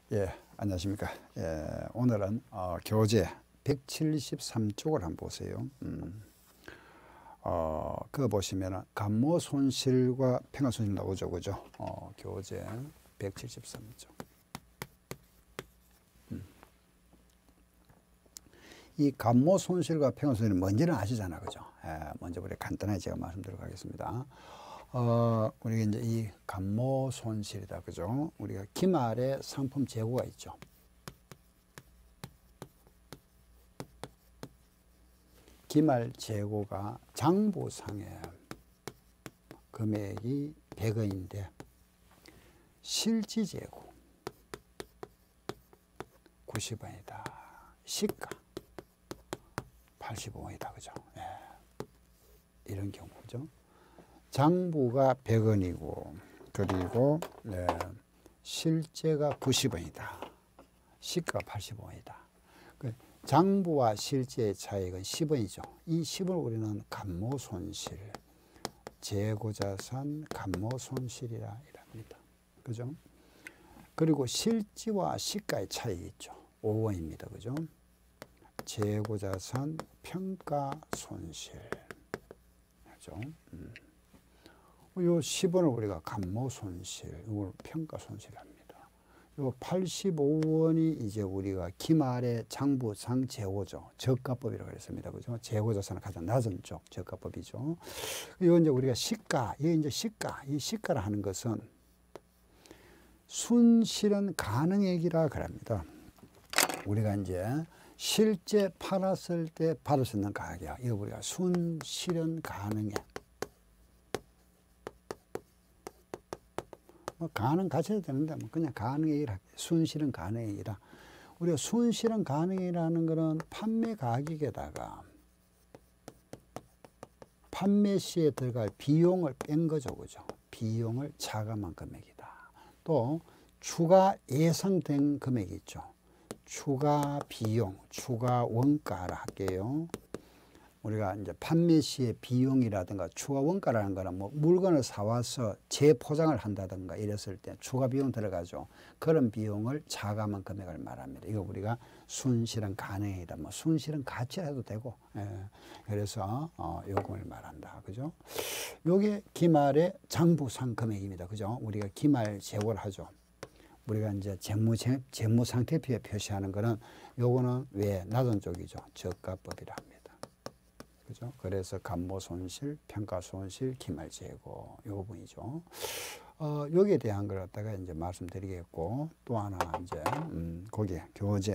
예, 안녕하십니까. 예, 오늘은 교재 173쪽을 한번 보세요. 그거 보시면은 감모 손실과 평가 손실 나오죠, 그죠? 교재 173쪽. 이 감모 손실과 평가 손실은 뭔지는 아시잖아, 그죠? 먼저 우리 간단하게 제가 말씀드리도록 하겠습니다. 우리가 이제 이 감모 손실이다, 그죠? 우리가 기말에 상품 재고가 있죠. 기말 재고가 장부상에 금액이 100원인데 실지 재고 90원이다. 시가 85원이다, 그죠? 예. 이런 경우죠. 장부가 100원이고 그리고 실제가 90원이다. 시가가 85원이다. 장부와 실제의 차익은 10원이죠. 이 10을 우리는 감모손실, 재고자산 감모손실이라 합니다. 그죠? 그리고 실지와 시가의 차익이 있죠. 5원입니다. 그죠? 재고자산 평가손실. 그죠? 요 10원을 우리가 감모손실, 이걸 평가손실합니다. 요 85원이 이제 우리가 기말의 장부상 재고죠. 저가법이라고 그랬습니다. 그죠? 재고자산은 가장 낮은 쪽 저가법이죠. 이거 이제 우리가 시가, 이게 이제 시가, 이 시가를 하는 것은 순실현 가능액이라 그럽니다. 우리가 이제 실제 팔았을 때 받을 수 있는 가격, 이거 우리가 순실현 가능액. 가능 가셔도 되는데 그냥 가능액이라, 순실현 가능액이라. 우리가 순실현 가능액이라는 것은 판매 가격에다가 판매 시에 들어갈 비용을 뺀 거죠, 그죠? 비용을 차감한 금액이다. 또 추가 예상된 금액이 있죠. 추가 비용, 추가 원가라 할게요. 우리가 이제 판매 시의 비용이라든가 추가 원가라는 거는 뭐 물건을 사와서 재포장을 한다든가 이랬을 때 추가 비용 들어가죠. 그런 비용을 차감한 금액을 말합니다. 이거 우리가 순실현 가능이다. 뭐 순실현 가치라 해도 되고. 그래서 요금을 말한다. 그죠? 요게 기말의 장부상 금액입니다. 그죠? 우리가 기말 재고를 하죠. 우리가 이제 재무 상태표에 표시하는 거는 요거는 왜 낮은 쪽이죠. 저가법이라 합니다. 그죠? 그래서 감모 손실, 평가 손실, 기말 재고 요 부분이죠. 여기에 대한 걸 갖다가 이제 말씀드리겠고, 또 하나 이제 거기 교재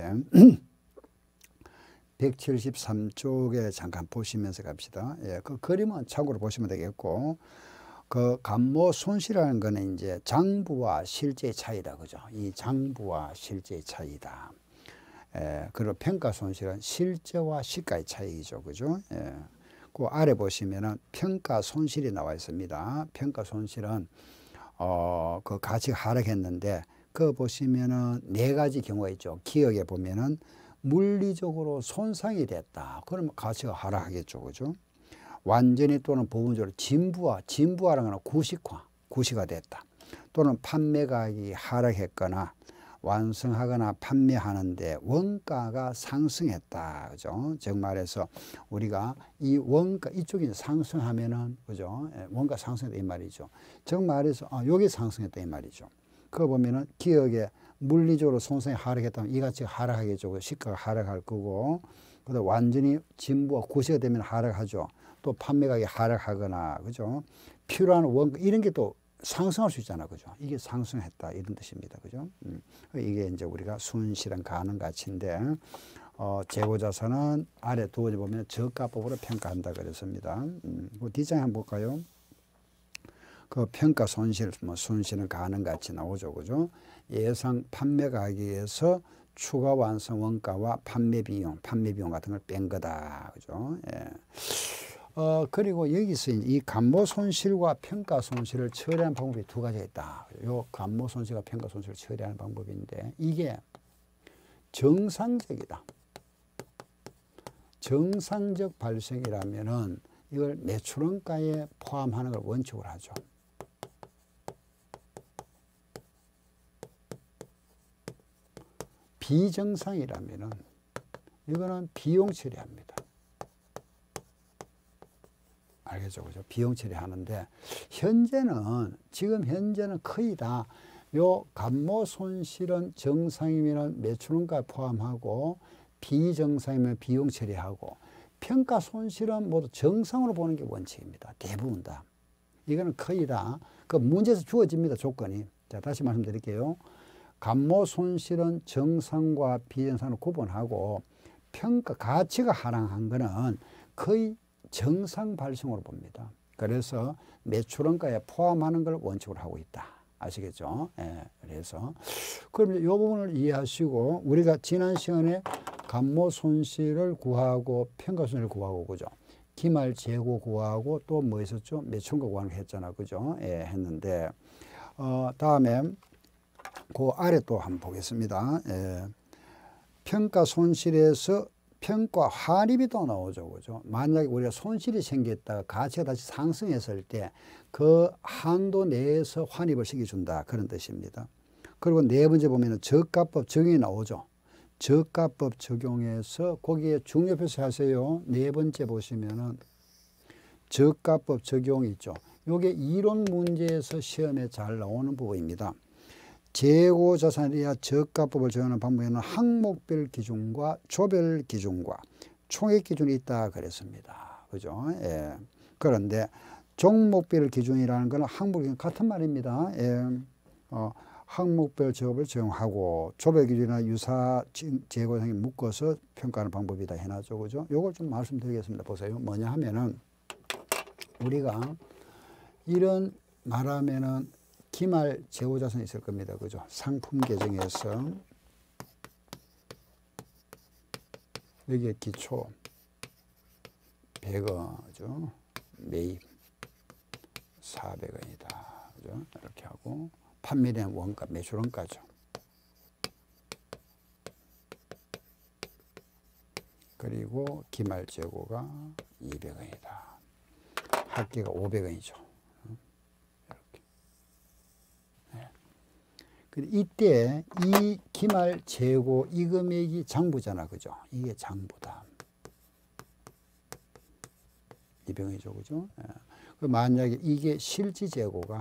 173쪽에 잠깐 보시면서 갑시다. 예, 그 그림은 참고로 보시면 되겠고, 그 감모 손실이라는 거는 이제 장부와 실제의 차이다, 그죠? 이 장부와 실제의 차이다. 그리고 평가 손실은 실제와 시가의 차이죠, 그죠? 그 아래 보시면은 평가 손실이 나와 있습니다. 평가 손실은 그 가치가 하락했는데, 그 보시면은 네 가지 경우가 있죠. 기억에 보면은 물리적으로 손상이 됐다. 그러면 가치가 하락하겠죠, 그죠? 완전히 또는 부분적으로 진부하라는 건 구시가 됐다. 또는 판매 가격이 하락했거나 완성하거나 판매하는데 원가가 상승했다. 그죠? 즉 말해서 우리가 이 원가, 이쪽이 상승하면은, 그죠? 원가 상승했다 이 말이죠. 즉 말해서, 여기 상승했다 이 말이죠. 그거 보면은 기억에 물리적으로 손상이 하락했다면 이 가치가 하락하겠죠. 시가가 하락할 거고, 그다음 완전히 진부가 구시가 되면 하락하죠. 또 판매 가격이 하락하거나, 그죠? 필요한 원가, 이런 게 또 상승할 수 있잖아, 그죠? 이게 상승했다 이런 뜻입니다, 그죠? 이게 이제 우리가 순실현 가능 가치인데, 재고자산은 아래 두 번째 보면 저가법으로 평가한다 그랬습니다. 그 뒷장에 한번 볼까요? 그 평가 손실, 뭐 순실현 가능 가치 나오죠, 그죠? 예상 판매 가격에서 추가 완성 원가와 판매 비용 같은 걸 뺀 거다, 그죠? 예. 그리고 여기서 이 감모 손실과 평가 손실을 처리하는 방법이 두 가지가 있다. 요 감모 손실과 평가 손실을 처리하는 방법인데, 이게 정상적이다. 정상적 발생이라면은 이걸 매출원가에 포함하는 걸 원칙으로 하죠. 비정상이라면은 이거는 비용 처리합니다. 알겠죠? 그죠? 비용 처리하는데 지금 현재는 거의 다 요 감모 손실은 정상이면 매출원가 포함하고 비정상이면 비용 처리하고 평가 손실은 모두 정상으로 보는 게 원칙입니다. 대부분 다. 이거는 거의 다 그 문제에서 주어집니다. 조건이. 자, 다시 말씀드릴게요. 감모 손실은 정상과 비정상으로 구분하고 평가 가치가 하락한 거는 거의 정상 발생으로 봅니다. 그래서 매출원가에 포함하는 걸 원칙으로 하고 있다. 아시겠죠? 예, 그래서 그럼 이 부분을 이해하시고 우리가 지난 시간에 감모 손실을 구하고 평가 손실을 구하고 그죠? 기말 재고 구하고 또 뭐 있었죠? 매출원가 구하는 거 했잖아. 그죠? 예, 했는데 다음에 그 아래 또 한번 보겠습니다. 예. 평가 손실에서 평가 환입이 또 나오죠. 그죠? 만약에 우리가 손실이 생겼다가 가치가 다시 상승했을 때 그 한도 내에서 환입을 시켜준다. 그런 뜻입니다. 그리고 네 번째 보면은 저가법 적용이 나오죠. 저가법 적용해서 거기에 중요표시 하세요. 네 번째 보시면은 저가법 적용이 있죠. 요게 이론 문제에서 시험에 잘 나오는 부분입니다. 재고 자산이야 저가법을 적용하는 방법에는 항목별 기준과 조별 기준과 총액 기준이 있다 그랬습니다. 그죠? 예. 그런데 종목별 기준이라는 것은 항목 기준 같은 말입니다. 예. 항목별 저가법을 적용하고 조별 기준이나 유사 재고 등에 묶어서 평가하는 방법이다 해놨죠. 그죠? 요걸 좀 말씀드리겠습니다. 보세요. 뭐냐 하면은 우리가 이런 말하면은 기말 재고자산이 있을 겁니다. 그죠? 상품 계정에서 여기에 기초 100원이죠. 매입 400원이다. 그죠? 이렇게 하고 판매량 원가 매출원가죠. 그리고 기말 재고가 200원이다. 합계가 500원이죠. 이때 이 기말 재고 이 금액이 장부잖아. 그죠? 이게 장부다. 200원이죠. 그죠? 만약에 이게 실지 재고가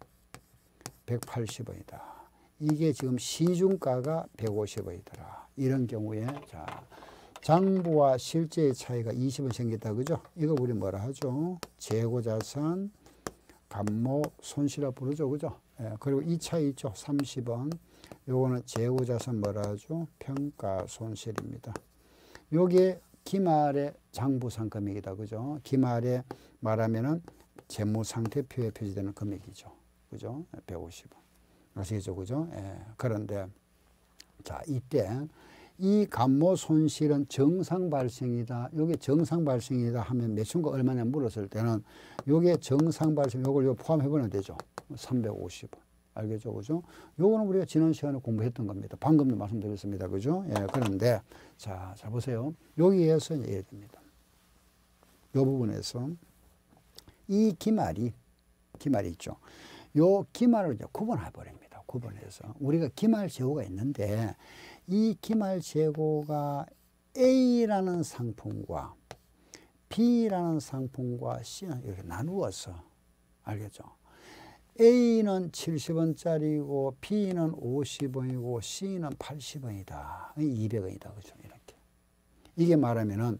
180원이다. 이게 지금 시중가가 150원이더라. 이런 경우에 자, 장부와 실제의 차이가 20원 생겼다. 그죠? 이거 우리 뭐라 하죠? 재고자산 감모 손실이라 부르죠. 그죠? 예, 그리고 이 차이 있죠. 30원. 요거는 재고자산 뭐라 하죠? 평가 손실입니다. 요게 기말의 장부상금액이다. 그죠? 기말에 말하면은 재무상태표에 표시되는 금액이죠. 그죠? 150원. 아시겠죠? 그죠? 예, 그런데 자, 이때 이 감모 손실은 정상 발생이다. 요게 정상 발생이다 하면 매출가 얼마냐 물었을 때는 요게 정상 발생 요걸 포함해 보면 되죠. 350원. 알겠죠? 그죠? 요거는 우리가 지난 시간에 공부했던 겁니다. 방금도 말씀드렸습니다. 그죠? 예, 그런데 자, 잘 보세요. 여기에서 이렇게 됩니다. 요 부분에서 이 기말이 있죠. 요 기말을 이제 구분해 버립니다. 구분해서 우리가 기말 재고가 있는데 이 기말 재고가 A라는 상품과 B라는 상품과 C는 이렇게 나누어서 알겠죠? A는 70원짜리고 B는 50원이고 C는 80원이다. 200원이다. 그죠? 이렇게. 이게 말하면은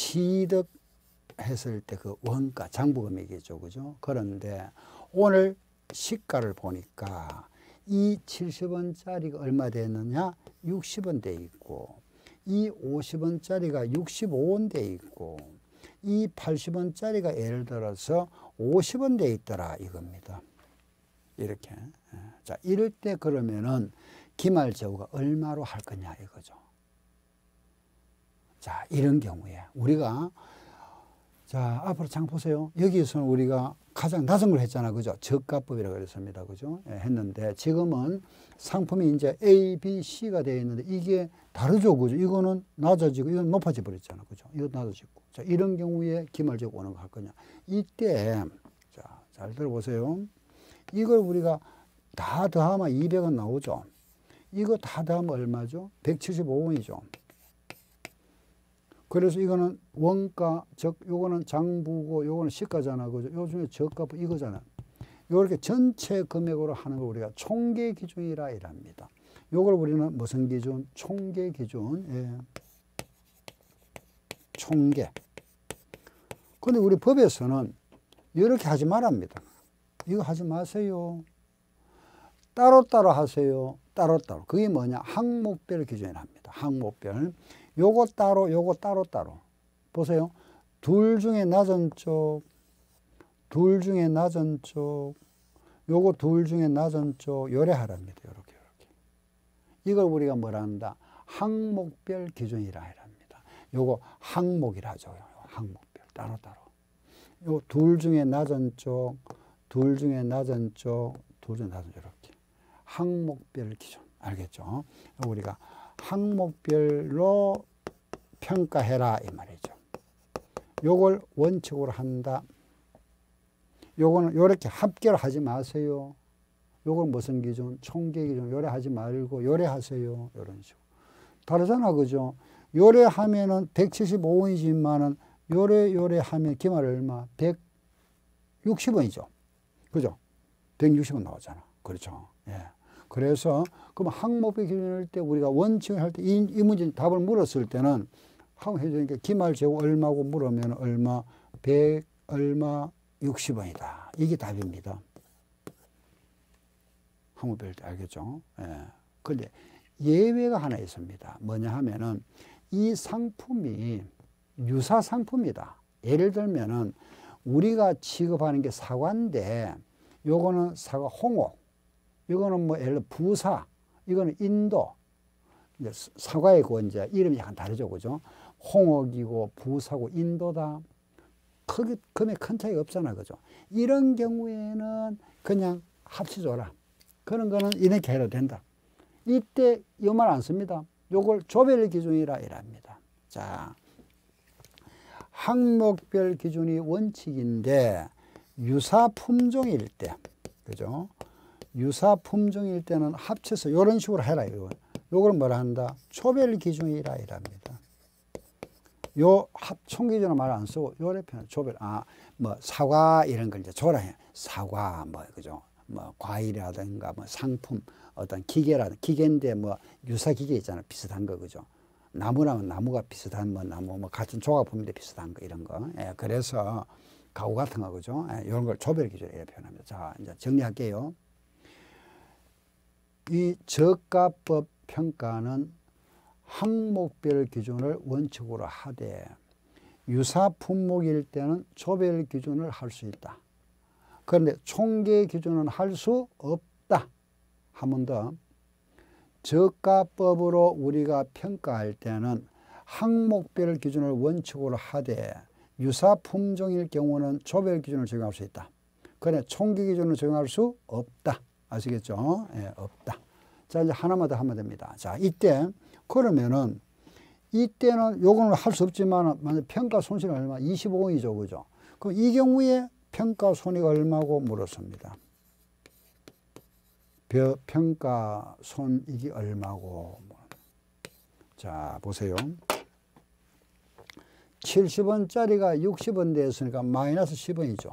취득했을 때 그 원가, 장부금액이죠. 그죠? 그런데 오늘 시가를 보니까 이 70원짜리가 얼마 되느냐? 60원 돼 있고, 이 50원짜리가 65원 돼 있고, 이 80원짜리가 예를 들어서 50원 돼 있더라 이겁니다. 이렇게. 자, 이럴 때 그러면은 기말 재고가 얼마로 할 거냐 이거죠. 자, 이런 경우에 우리가 자, 앞으로 장 보세요. 여기에서는 우리가 가장 낮은 걸 했잖아. 그죠? 저가법이라고 그랬습니다. 그죠? 예, 했는데 지금은 상품이 이제 A, B, C가 되어 있는데 이게 다르죠. 그죠? 이거는 낮아지고 이건 높아져 버렸잖아. 그죠? 이거 낮아지고. 자, 이런 경우에 기말 재고 오는 거 할 거냐. 이때 자, 잘 들어보세요. 이걸 우리가 다 더하면 200원 나오죠. 이거 다 더하면 얼마죠? 175원이죠. 그래서 이거는 원가, 즉 요거는 장부고 요거는 시가잖아. 그죠? 요 중에 저가 이거잖아. 요렇게 전체 금액으로 하는 걸 우리가 총계 기준이라 이랍니다. 요걸 우리는 무슨 기준? 총계 기준. 예. 총계. 근데 우리 법에서는 이렇게 하지 말랍니다. 이거 하지 마세요. 따로따로 하세요. 따로따로. 그게 뭐냐? 항목별 기준이랍니다. 항목별. 요거 따로, 요거 따로따로. 보세요. 둘 중에 낮은 쪽, 둘 중에 낮은 쪽, 요거 둘 중에 낮은 쪽, 요래 하랍니다. 요렇게, 요렇게. 이걸 우리가 뭐라 한다? 항목별 기준이라 합니다. 요거 항목이라 하죠. 항목별. 따로따로. 요 둘 중에 낮은 쪽, 둘 중에 낮은 쪽, 둘 중에 낮은 쪽, 이렇게. 항목별 기준. 알겠죠? 우리가 항목별로 평가해라 이 말이죠. 요걸 원칙으로 한다. 요거는 요렇게 합결하지 마세요. 요걸 무슨 기준? 총계 기준. 요래 하지 말고 요래 하세요. 요런 식으로. 다르잖아. 그죠? 요래 하면은 175원이지만은 요래 하면 기말 얼마? 160원이죠. 그죠? 160원 나오잖아. 그렇죠? 예. 그래서 그럼 항목별 기준일 때 우리가 원칙을 할 때 이 문제 답을 물었을 때는 하고 해주니까 기말 재고 얼마고 물으면 얼마? 100 얼마? 60원이다. 이게 답입니다. 항목별 때 알겠죠? 예. 근데 예외가 하나 있습니다. 뭐냐 하면은 이 상품이 유사 상품이다. 예를 들면은 우리가 취급하는 게 사과인데 요거는 사과 홍옥, 이거는 뭐 예를 들어 부사, 이거는 인도. 이제 사과의 그 이제 이름이 약간 다르죠, 그죠? 홍옥이고 부사고 인도다. 크게 금액 큰 차이가 없잖아, 그죠? 이런 경우에는 그냥 합치줘라. 그런 거는 이렇게 해도 된다. 이때 이 말 안 씁니다. 요걸 조별 기준이라 이랍니다. 자, 항목별 기준이 원칙인데 유사 품종일 때, 그죠? 유사 품종일 때는 합쳐서 이런 식으로 해라. 요걸 뭐라 한다? 초별 기준이라 이랍니다. 요 총 기준은 말 안 쓰고 요래 표현 조별. 뭐 사과 이런 걸 이제 조라 해. 사과 뭐 그죠? 뭐 과일이라든가 뭐 상품 어떤 기계라든가 기계인데 뭐 유사 기계 있잖아. 비슷한 거 그죠? 나무라면 나무가 비슷한 뭐 나무 뭐 같은 조각품인데 비슷한 거 이런 거. 예, 그래서 가구 같은 거 그죠? 예, 이런 걸 조별 기준 이렇게 표현합니다. 자, 이제 정리할게요. 이 저가법 평가는 항목별 기준을 원칙으로 하되 유사 품목일 때는 조별 기준을 할 수 있다. 그런데 총계 기준은 할 수 없다. 한 번 더. 저가법으로 우리가 평가할 때는 항목별 기준을 원칙으로 하되 유사 품종일 경우는 조별 기준을 적용할 수 있다. 그런데 총계 기준을 적용할 수 없다. 아시겠죠? 예, 없다. 자, 이제 하나만 더 하면 됩니다. 자, 이때 그러면은 이때는 요거는 할 수 없지만 만약 평가 손실은 얼마? 25원이죠. 그죠? 그럼 이 경우에 평가 손익 얼마고 물었습니다. 평가 손익이 얼마고. 자, 보세요. 70원짜리가 60원 됐으니까 마이너스 10원이죠.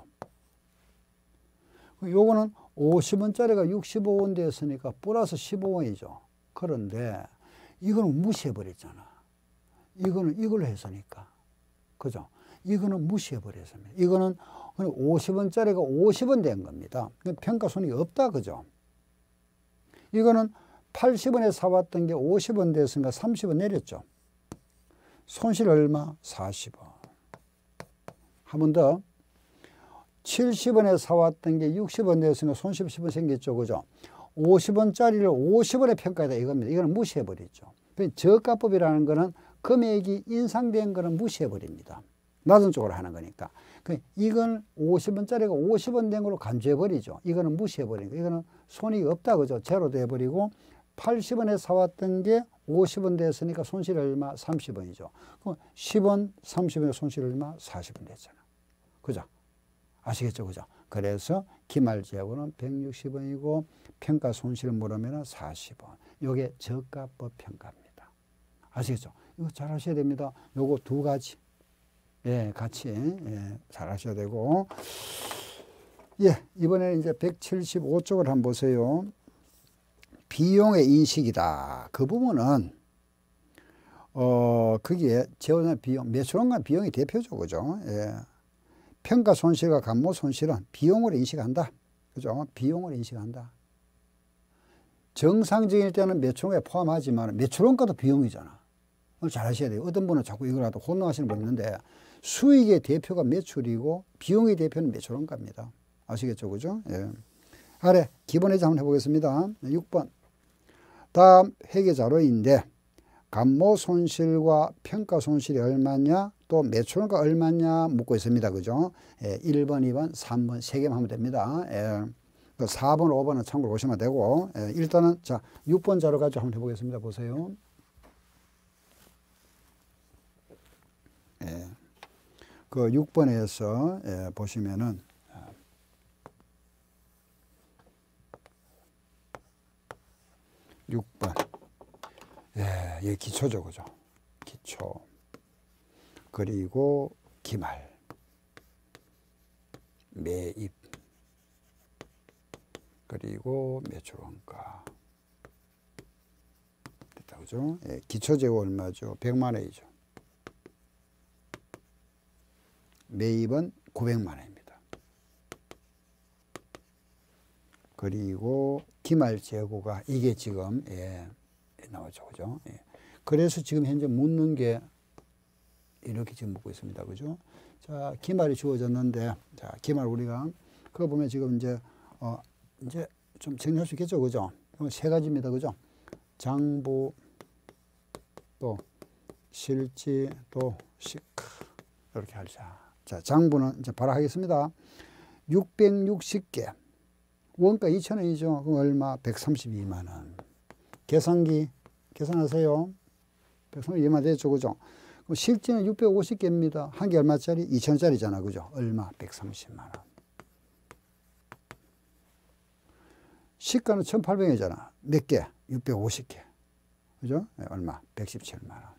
요거는 50원짜리가 65원 됐으니까 플러스 15원이죠. 그런데 이거는 무시해버렸잖아. 이거는 이걸로 했으니까. 그죠? 이거는 무시해버렸습니다. 이거는 50원짜리가 50원 된 겁니다. 평가 손익이 없다. 그죠? 이거는 80원에 사왔던 게 50원 됐으니까 30원 내렸죠. 손실 얼마? 40원. 한 번 더. 70원에 사왔던 게 60원 됐으니까 손실 10원 생겼죠. 그죠? 50원짜리를 50원에 평가하다 이겁니다. 이거는 무시해버리죠. 저가법이라는 거는 금액이 인상된 거는 무시해버립니다. 낮은 쪽으로 하는 거니까. 이건 50원짜리가 50원 된 걸로 간주해버리죠. 이거는 무시해버리니까. 이거는 손익이 없다. 그죠? 제로도 해버리고 80원에 사왔던 게 50원 됐으니까 손실 얼마? 30원이죠. 그럼 10원, 30원에 손실 얼마? 40원 됐잖아. 그죠? 아시겠죠? 그죠? 그래서 기말재고는 160원이고 평가 손실을 물으면 40원. 요게 저가법 평가입니다. 아시겠죠? 이거 잘 하셔야 됩니다. 요거 두 가지. 예, 같이 예, 잘 하셔야 되고. 예, 이번에 이제 175쪽을 한번 보세요. 비용의 인식이다. 그 부분은 거기에 재원의 비용, 매출원과 비용이 대표죠, 그죠? 예. 평가 손실과 감모 손실은 비용으로 인식한다, 그죠? 비용으로 인식한다. 정상적일 때는 매출원가에 포함하지만 매출원가도 비용이잖아. 잘 하셔야 돼요. 어떤 분은 자꾸 이걸 하다 혼동하시는 분 있는데 수익의 대표가 매출이고 비용의 대표는 매출원가입니다. 아시겠죠, 그죠? 예. 아래 기본 회계 한번 해보겠습니다. 6번. 다음 회계 자료인데 감모 손실과 평가 손실이 얼마냐, 또 매출원가 얼마냐 묻고 있습니다. 그죠? 예, 1번, 2번, 3번 세 개만 하면 됩니다. 예, 4번, 5번은 참고로 보시면 되고, 예, 일단은 자 6번 자료 가지고 한번 해보겠습니다. 보세요. 예, 그 6번에서 예, 보시면은 6번. 예, 이게 기초죠, 그죠? 기초. 그리고 기말. 매입. 그리고 매출원가. 됐다, 그죠? 예, 기초재고 얼마죠? 100만 원이죠. 매입은 900만 원입니다. 그리고 기말 재고가 이게 지금 예, 나오죠, 그죠? 예. 그래서 지금 현재 묻는 게 이렇게 지금 묻고 있습니다, 그죠? 자, 기말이 주어졌는데, 자, 기말 우리가 그거 보면 지금 이제 이제 좀 정리할 수 있겠죠, 그죠? 이건 세 가지입니다, 그죠? 장부, 또 실지, 또 시크 이렇게 하자. 자, 장부는 이제 바로 하겠습니다. 660개. 원가 2,000원이죠. 그럼 얼마? 132만 원. 계산기 계산하세요. 132만 되죠, 그죠? 그럼 실제는 650개입니다. 한 개 얼마짜리? 2,000원짜리잖아, 그죠? 얼마? 130만 원. 시가는 1,800원이잖아. 몇 개? 650개. 그죠? 네, 얼마? 117만 원.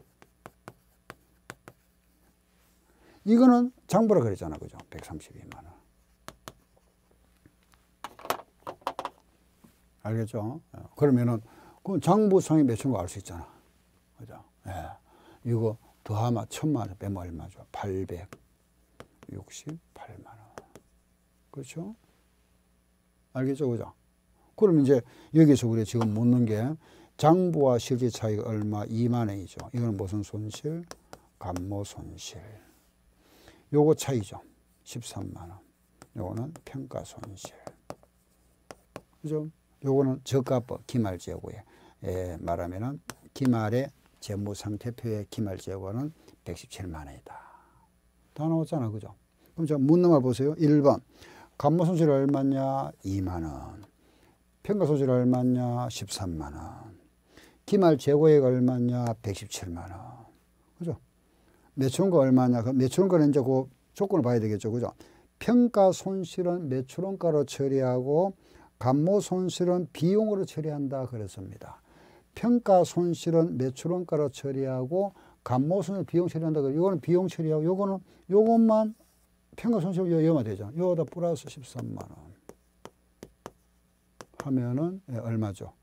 이거는 장부라 그랬잖아, 그죠? 132만 원. 알겠죠? 그러면은 그 장부상이 몇천거 알 수 있잖아, 그죠? 예. 이거 더하면 1,000만 원 빼면 얼마죠? 868만 원. 그렇죠? 알겠죠, 그죠? 그럼 이제 여기서 우리 지금 묻는 게 장부와 실제 차이가 얼마? 2만 원이죠. 이거는 무슨 손실? 감모 손실. 요거 차이죠. 13만 원. 요거는 평가 손실. 그죠? 요거는 저가법 기말재고에 말하면은 기말의 재무상태표의 기말재고는 117만 원이다. 다 나왔잖아, 그죠? 그럼 자 묻는 말 보세요. 1번 감모 손실 얼마냐? 2만 원. 평가 손실 얼마냐? 13만 원. 기말 재고액 얼마냐? 117만 원. 그죠? 매출원가 얼마냐? 그 매출원가는 이제 그 조건을 봐야 되겠죠, 그죠? 평가 손실은 매출원가로 처리하고 감모 손실은 비용으로 처리한다 그랬습니다. 평가 손실은 매출원가로 처리하고 감모 손실 비용 처리한다. 이거는 비용 처리하고 요것만 평가 손실 요거만 되죠. 요거다 플러스 13만 원 하면은 얼마죠?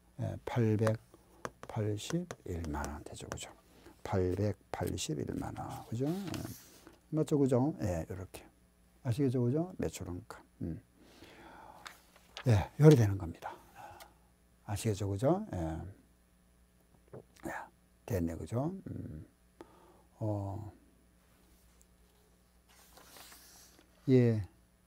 881만 원 되죠, 그죠? 881만 원, 그죠? 맞죠, 그죠? 예, 이렇게 아시겠죠, 그죠? 매출원가. 예, 요리 되는 겁니다. 아시겠죠, 그죠? 예. 예, 됐네, 그죠? 예.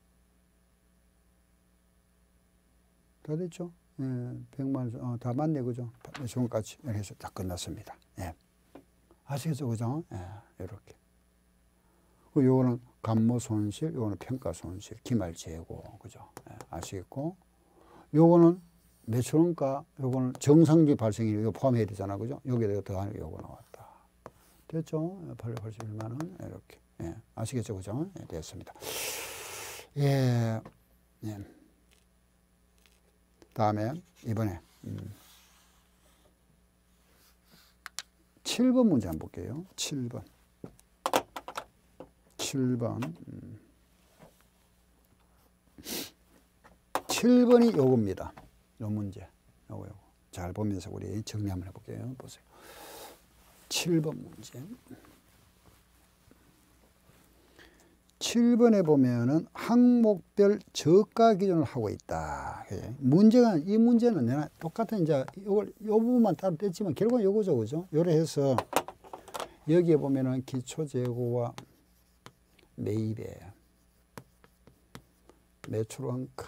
다 됐죠? 예, 100만 원, 다 맞네, 그죠? 매출원까지 이렇게 해서 다 끝났습니다. 예. 아시겠죠, 그죠? 예, 이렇게. 그 요거는 감모 손실, 요거는 평가 손실, 기말 재고, 그죠? 예, 아시겠고, 요거는 매출원가, 요거는 정상지 발생이 이거 포함해야 되잖아, 그죠? 여기에다가 더하는 요거 나왔다. 됐죠? 881만 원 이렇게. 예, 아시겠죠, 그죠? 예, 됐습니다. 예. 예. 다음에 이번에 7번 문제 한번 볼게요. 7번. 7번이 요겁니다. 요 문제. 요거. 잘 보면서 우리 정리 한번 해볼게요. 보세요. 7번 문제. 7번에 보면은 항목별 저가 기준을 하고 있다. 문제가, 이 문제는 내가 똑같은 이제 요 부분만 따로 뗐지만 결국은 요거죠. 그죠? 요래 해서 여기에 보면은 기초재고와 매입에 매출원가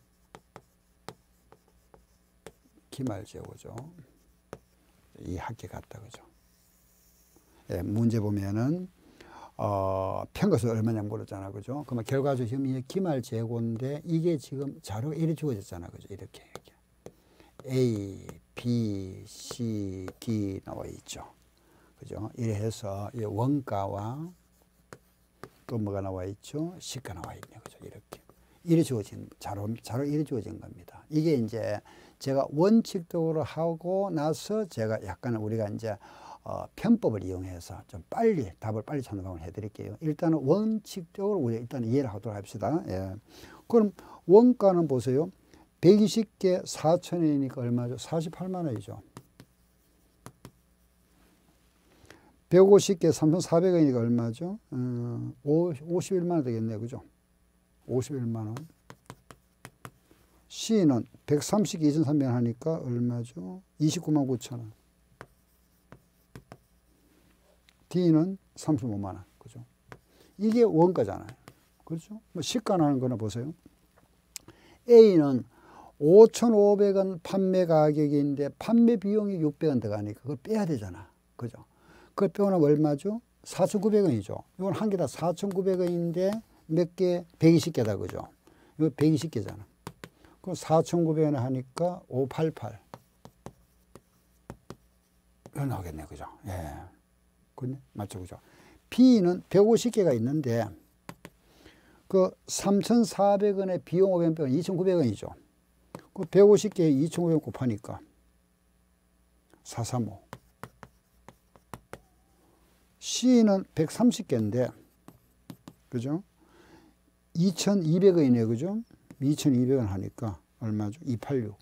기말재고죠. 이 학기 같다. 그죠? 예, 문제 보면은 평가수 얼마냐 물었잖아. 그죠? 그러면 결과적으로 지금 이게 기말재고인데 이게 지금 자료가 이렇게 주어졌잖아. 그죠? 이렇게. A, B, C, D 나와 있죠. 그죠? 이래 해서 이 원가와 또 뭐가 나와 있죠? 시가 나와 있네. 그죠? 이렇게. 이래 주어진, 자료 이래 주어진 겁니다. 이게 이제 제가 원칙적으로 하고 나서 제가 약간 우리가 이제 편법을 이용해서 좀 빨리 답을 빨리 찾는 방법을 해드릴게요. 일단은 원칙적으로 우리 일단 이해를 하도록 합시다. 예. 그럼 원가는 보세요. 120개 4,000원이니까 얼마죠? 48만 원이죠. 150개 3,400원이니까 얼마죠? 51만 원 되겠네요. 그죠? 51만 원. C는 130개 2,300원 하니까 얼마죠? 29만 9천 원. D는 35만 원. 그죠? 이게 원가잖아요. 그렇죠? 뭐 시가 나는 거나 보세요. A는 5,500원 판매 가격인데 판매 비용이 600원 들어가니까 그걸 빼야 되잖아. 그죠? 그걸 빼면 얼마죠? 4,900원이죠. 이건 한 개 다 4,900원인데 몇 개? 120개다. 그죠? 이거 120개잖아. 그럼 4,900원에 하니까 588. 이거 나오겠네. 그죠? 예. 그네? 맞죠? 그죠? B는 150개가 있는데 그 3,400원에 비용 500원 빼면 2,900원이죠. 그 150개에 2,500원 곱하니까 435. C는 130개인데 그죠? 2,200원이네요. 그죠? 2,200원 하니까 얼마죠? 286.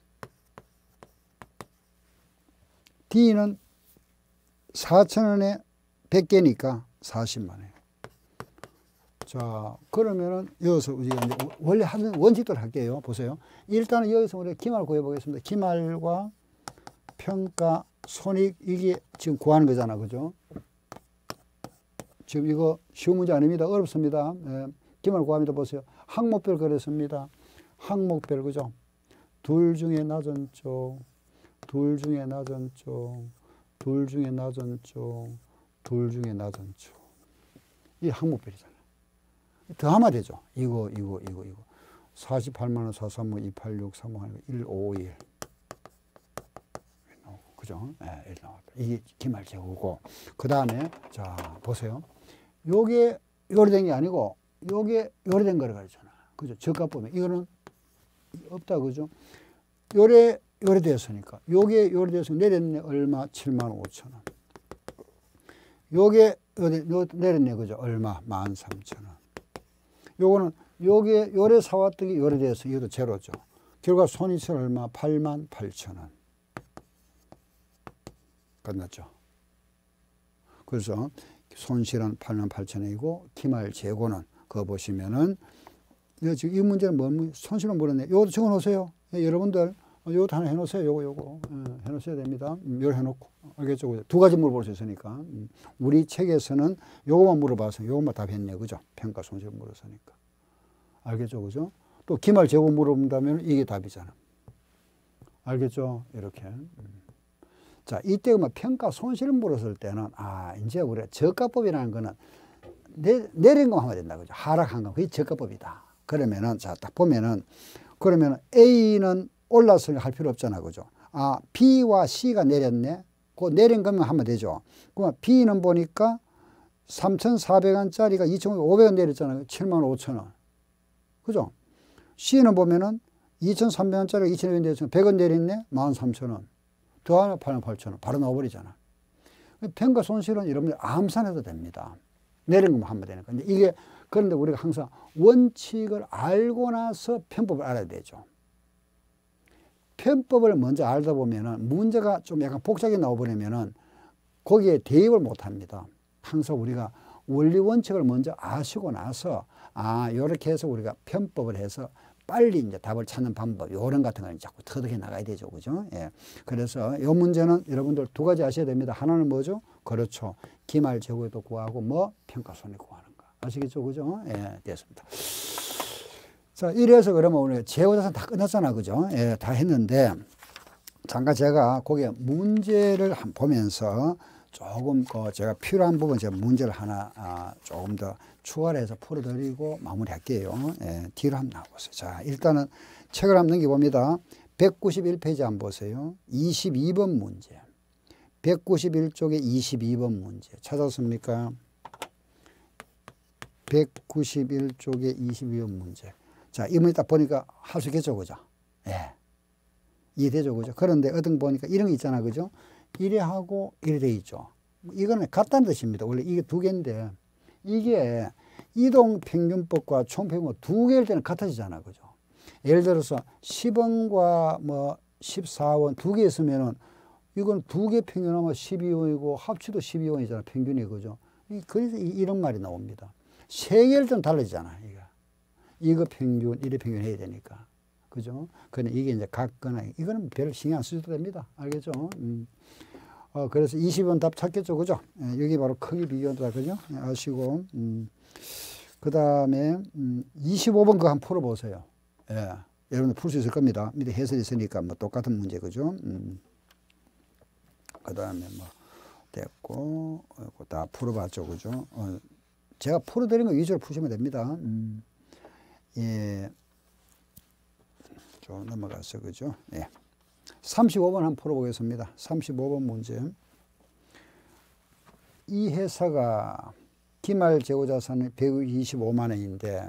D는 4,000원에 100개니까 40만 원. 자, 그러면은 여기서 우리가 이제 원래 하는 원칙대로 할게요. 보세요. 일단은 여기서 우리가 기말 구해 보겠습니다. 기말과 평가, 손익, 이게 지금 구하는 거잖아. 그죠? 지금 이거 쉬운 문제 아닙니다. 어렵습니다. 예, 기말 구합니다. 보세요. 항목별 그랬습니다. 항목별, 그죠? 둘 중에 낮은 쪽, 둘 중에 낮은 쪽, 둘 중에 낮은 쪽, 둘 중에 낮은 쪽. 이 항목별이잖아요. 더하면 되죠. 이거. 48만 원, 435, 286, 351, 1551. 그죠? 예, 이렇게 나왔다. 이게 기말재고고. 그 다음에, 자, 보세요. 요게 요래된 게 아니고, 요게 요래된 거를 가르쳤잖아. 그죠? 저가 보면. 이거는 없다. 그죠? 요래되었으니까. 요게 요래되어서 내렸네. 얼마? 7만 5천 원. 요게 내렸네. 그죠? 얼마? 13,000원. 요거는 요게 요래 사왔던 게 요래되어서 이것도 제로죠. 결과 손익은 얼마? 88,000원. 끝났죠. 그래서 손실은 88,000원이고 기말 재고는 그거 보시면은 지금 이 문제는 뭐 손실은 모르네. 요것도 적어 놓으세요. 여러분들 요것도 하나 해 놓으세요. 요거 해 놓으셔야 됩니다. 요거 해 놓고 알겠죠? 두 가지 물어볼 수 있으니까. 우리 책에서는 요거만 물어봐서 요것만 답했네. 그죠? 평가 손실 물었으니까. 알겠죠? 그죠? 또 기말 재고 물어본다면 이게 답이잖아. 알겠죠? 이렇게. 자, 이때 뭐 평가 손실을 물었을 때는 이제 우리가 저가법이라는 거는 내린 것만 하면 된다. 그죠? 하락한 거. 그게 저가법이다. 그러면은 자, 딱 보면은 그러면 A는 올랐으니 할 필요 없잖아. 그죠? B와 C가 내렸네. 그 내린 것만 하면 되죠. 그러면 B는 보니까 3,400원짜리가 2,500원 내렸잖아요. 75,000원. 그죠? C는 보면은 2,300원짜리 2,200원 내렸으면 100원 내렸네? 13,000원. 더 하나 팔면 8,000원. 바로 나와버리잖아. 평가 손실은 여러분들 암산해도 됩니다. 내린 것만 하면 되니까. 근데 이게, 그런데 우리가 항상 원칙을 알고 나서 편법을 알아야 되죠. 편법을 먼저 알다 보면은 문제가 좀 약간 복잡하게 나와버리면은 거기에 대입을 못 합니다. 항상 우리가 원리 원칙을 먼저 아시고 나서, 요렇게 해서 우리가 편법을 해서 빨리 이제 답을 찾는 방법, 요런 같은 걸 자꾸 터득해 나가야 되죠. 그죠? 예. 그래서 요 문제는 여러분들 두 가지 아셔야 됩니다. 하나는 뭐죠? 그렇죠. 기말 재고도 구하고, 평가 손익 구하는 거. 아시겠죠? 그죠? 예, 됐습니다. 자, 이래서 그러면 오늘 재고자산 다 끝났잖아. 그죠? 예, 다 했는데, 잠깐 제가 거기에 문제를 한번 보면서 조금 제가 필요한 부분 제가 문제를 하나 조금 더 추가를 해서 풀어드리고 마무리할게요. 예, 뒤로 한번 나와보세요. 자, 일단은 책을 한번 넘겨봅니다. 191페이지 한번 보세요. 22번 문제. 191쪽에 22번 문제. 찾았습니까? 191쪽에 22번 문제. 자, 이문에 딱 보니까 할 수 있겠죠, 그죠? 예. 이해되죠, 그죠? 그런데 어떤 보니까 이런 거 있잖아, 그죠? 이래 하고 이래 돼 있죠. 이거는 같다는 뜻입니다. 원래 이게 두 개인데, 이게 이동평균법과 총평균법 두 개일 때는 같아지잖아, 그죠? 예를 들어서 10원과 14원 두 개 있으면은 이건 두 개 평균하면 12원이고 합치도 12원이잖아, 평균이, 그죠? 그래서 이런 말이 나옵니다. 세 개일 때는 달라지잖아, 이거 평균, 이래 평균 해야 되니까. 그죠? 근데 이게 이제 같거나, 이거는 별 신경 안 쓰셔도 됩니다. 알겠죠? 그래서 20원 답 찾겠죠? 그죠? 예, 여기 바로 크기 비교다. 그죠? 예, 아시고. 그 다음에, 25번 그거 한번 풀어보세요. 예. 여러분들 풀 수 있을 겁니다. 밑에 해설이 있으니까 똑같은 문제. 그죠? 그 다음에 됐고, 다 풀어봤죠. 그죠? 제가 풀어드린 거 위주로 푸시면 됩니다. 예. 좀 넘어가서, 그죠? 예. 35번 한번 풀어보겠습니다. 35번 문제. 이 회사가 기말 재고자산이 125만 원인데,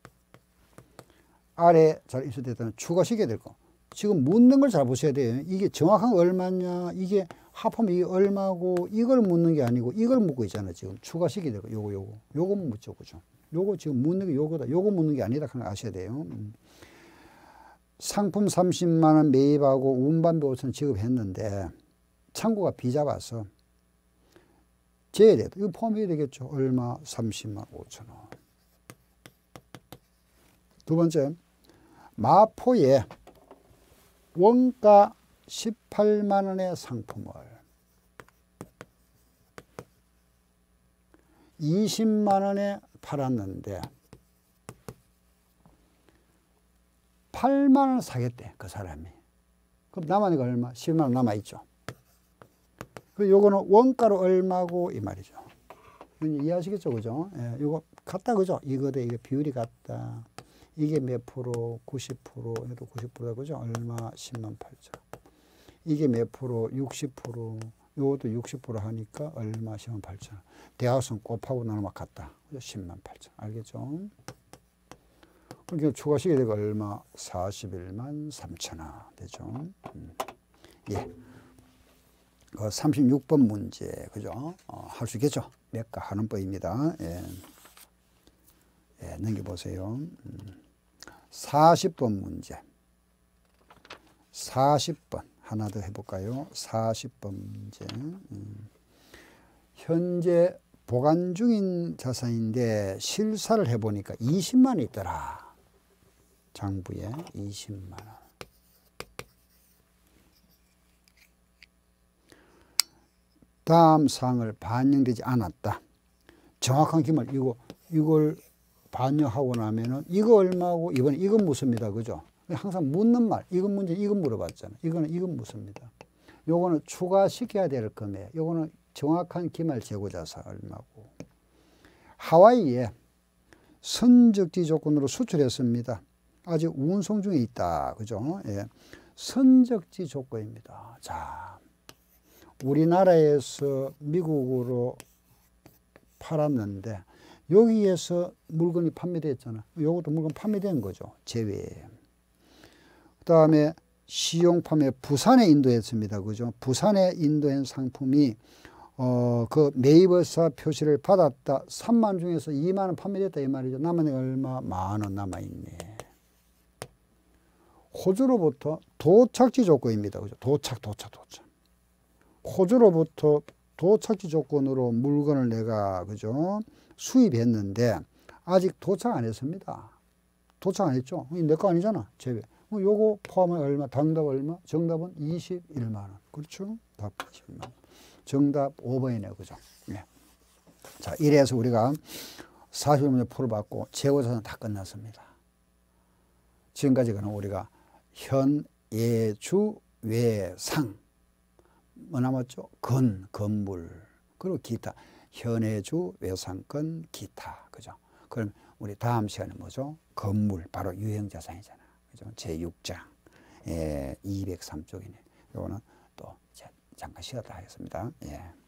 아래 잘 입수됐다면 추가시켜야 될 거. 지금 묻는 걸 잘 보셔야 돼요. 이게 정확한 얼마냐, 이게 합하면 이게 얼마고, 이걸 묻는 게 아니고, 이걸 묻고 있잖아요. 지금 추가시켜야 될 거. 요거 묻죠. 그죠? 요거 지금 묻는 게 요거다. 요거 묻는 게 아니다. 그런 거 아셔야 돼요. 상품 30만 원 매입하고 운반비 5천 지급했는데 창고가 비잡아서 재야 돼. 이거 포함해야 되겠죠. 얼마? 30만 5천 원. 두 번째, 마포에 원가 18만 원의 상품을 20만 원에 팔았는데 8만 원 사겠대, 그 사람이. 그럼 남아니까 얼마? 10만 원 남아있죠. 그 요거는 원가로 얼마고 이 말이죠. 이해하시겠죠, 그죠? 예, 요거 같다, 그죠? 이거 대 이게 비율이 같다. 이게 몇 프로? 90%, 얘도 90%다, 그죠? 얼마? 10만 8천. 이게 몇 프로? 60%. 요것도 60% 하니까 얼마? 10만 8천. 대학생 곱하고 나누면 같다. 10만 8천. 알겠죠? 그러니까 추가시게 되고 얼마? 41만 3천 원 되죠. 예. 36번 문제, 그죠? 할 수 있겠죠? 몇가 하는 법입니다. 예. 예, 넘겨보세요. 40번 문제. 40번. 하나 더 해볼까요? 40번 문제. 현재 보관 중인 자산인데 실사를 해보니까 20만 원 있더라. 장부에 20만 원. 다음 사항을 반영되지 않았다. 정확한 기말, 이걸 반영하고 나면은 이거 얼마고 이번에 이건 묻습니다. 그죠? 항상 묻는 말, 이건 문제, 이건 물어봤잖아요. 이건 묻습니다. 요거는 추가시켜야 될 금액, 요거는 정확한 기말 재고자산 얼마고. 하와이에 선적지 조건으로 수출했습니다. 아직 운송 중에 있다. 그죠? 예. 선적지 조건입니다. 자, 우리나라에서 미국으로 팔았는데 여기에서 물건이 판매됐잖아. 요것도 물건 판매된 거죠. 제외. 그 다음에 시용 판매 부산에 인도했습니다. 그죠? 부산에 인도한 상품이 그 매입의사 표시를 받았다. 3만 중에서 2만 원 판매됐다 이 말이죠. 남은 얼마? 10,000원 남아있네. 호주로부터 도착지 조건입니다. 그죠? 도착. 호주로부터 도착지 조건으로 물건을 내가 그죠? 수입했는데 아직 도착 안 했습니다. 도착 안 했죠? 내 거 아니잖아. 제외. 요거 포함하면 얼마? 정답 얼마? 정답은 21만 원. 그렇죠? 답 21만 원. 정답 5번이네요. 그죠? 네. 자, 이래서 우리가 40문제 풀어봤고 재고자산 다 끝났습니다. 지금까지는 우리가 현, 예, 주, 외, 상 뭐 남았죠? 건물 그리고 기타 현해주, 외상권, 기타 그죠? 그럼 우리 다음 시간에 뭐죠? 건물 바로 유형자산이잖아. 그죠? 제6장 203쪽이네. 요거는 또 잠깐 쉬었다 하겠습니다. 예.